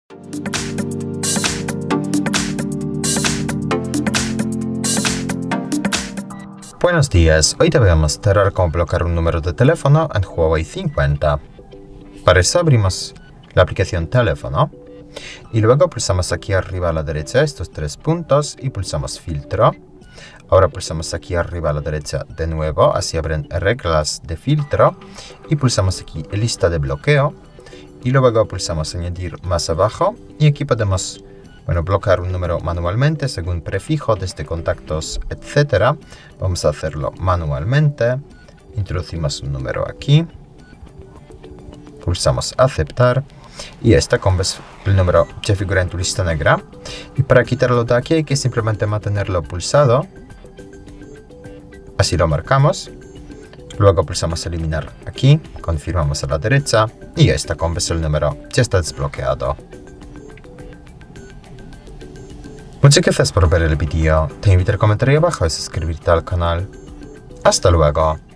Buenos días, hoy te voy a mostrar cómo bloquear un número de teléfono en Huawei 50. Para eso abrimos la aplicación Teléfono y luego pulsamos aquí arriba a la derecha estos tres puntos y pulsamos Filtro. Ahora pulsamos aquí arriba a la derecha de nuevo, así abren reglas de filtro y pulsamos aquí lista de bloqueo y luego pulsamos añadir más abajo y aquí podemos bloquear un número manualmente según prefijo desde contactos, etc. Vamos a hacerlo manualmente. Introducimos un número aquí. Pulsamos aceptar. Y como ves, el número ya figura en tu lista negra. Y para quitarlo de aquí hay que simplemente mantenerlo pulsado. Así lo marcamos. Luego pulsamos eliminar aquí. Confirmamos a la derecha. Y como ves, el número ya está desbloqueado. Muchas gracias por ver el vídeo, te invito a comentar ahí abajo y suscribirte al canal. Hasta luego.